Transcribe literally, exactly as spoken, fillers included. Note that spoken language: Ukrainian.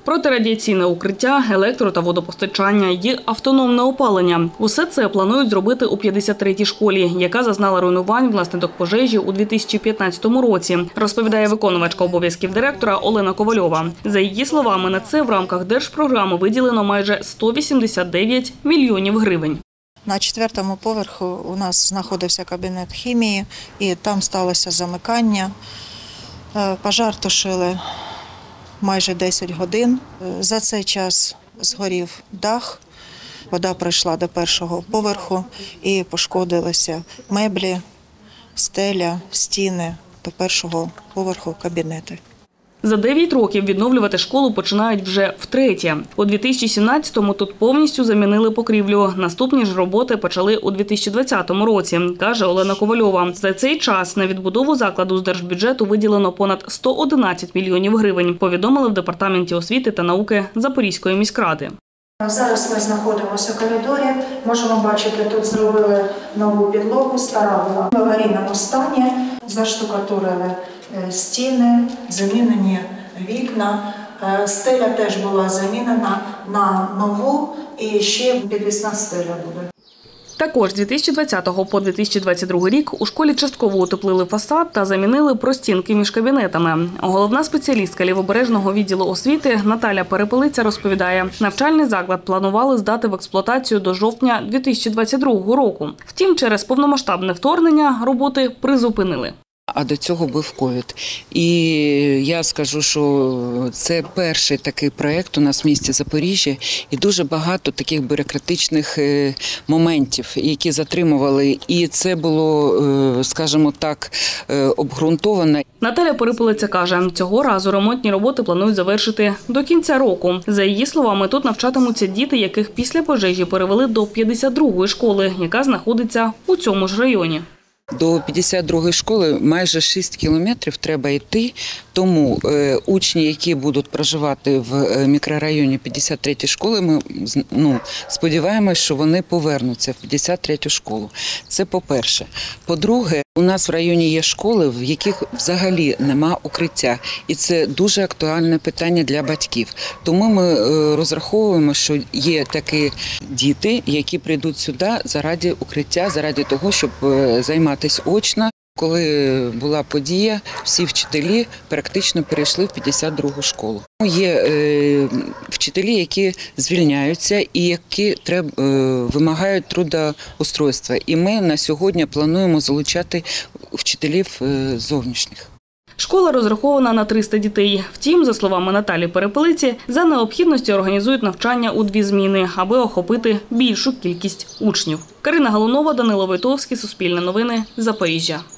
Протирадіаційне укриття, електро- та водопостачання і автономне опалення. Усе це планують зробити у п'ятдесят третій школі, яка зазнала руйнувань внаслідок пожежі у дві тисячі п'ятнадцятому році, розповідає виконувачка обов'язків директора Олена Ковальова. За її словами, на це в рамках держпрограми виділено майже сто вісімдесят дев'ять мільйонів гривень. На четвертому поверху у нас знаходився кабінет хімії, і там сталося замикання. Пожар тушили майже десять годин. За цей час згорів дах, вода прийшла до першого поверху і пошкодилися меблі, стеля, стіни до першого поверху кабінети. За дев'ять років відновлювати школу починають вже втретє. У дві тисячі сімнадцятому тут повністю замінили покрівлю. Наступні ж роботи почали у дві тисячі двадцятому році, каже Олена Ковальова. За цей час на відбудову закладу з держбюджету виділено понад сто одинадцять мільйонів гривень, повідомили в Департаменті освіти та науки Запорізької міськради. Зараз ми знаходимося в коридорі. Можемо бачити, тут зробили нову підлогу, стара була в аварійному стані, заштукатурили стіни, замінені вікна. Стеля теж була замінена на нову і ще підвісна стеля буде. Також з дві тисячі двадцятого по дві тисячі двадцять другий рік у школі частково утеплили фасад та замінили простінки між кабінетами. Головна спеціалістка Лівобережного відділу освіти Наталя Перепелиця розповідає, навчальний заклад планували здати в експлуатацію до жовтня дві тисячі двадцять другого року. Втім, через повномасштабне вторгнення роботи призупинили. А до цього був ковід. І я скажу, що це перший такий проєкт у нас в місті Запоріжжя, і дуже багато таких бюрократичних моментів, які затримували. І це було, скажімо так, обґрунтовано. Наталя Перепелиця каже, цього разу ремонтні роботи планують завершити до кінця року. За її словами, тут навчатимуться діти, яких після пожежі перевели до п'ятдесят другої школи, яка знаходиться у цьому ж районі. До п'ятдесят другої школи майже шість кілометрів треба йти, тому е, учні, які будуть проживати в мікрорайоні п'ятдесят третьої школи, ми ну, сподіваємось, що вони повернуться в п'ятдесят третю школу. Це по-перше. По-друге, у нас в районі є школи, в яких взагалі нема укриття. І це дуже актуальне питання для батьків. Тому ми е, розраховуємо, що є такі діти, які прийдуть сюди заради укриття, заради того, щоб е, займатися очно. Коли була подія, всі вчителі практично перейшли в п'ятдесят другу школу. Є е, вчителі, які звільняються і які треб, е, вимагають трудоустройства. І ми на сьогодні плануємо залучати вчителів е, зовнішніх. Школа розрахована на триста дітей. Втім, за словами Наталі Перепелиці, за необхідності організують навчання у дві зміни, аби охопити більшу кількість учнів. Карина Галунова, Данило Войтовський, Суспільне новини, Запоріжжя.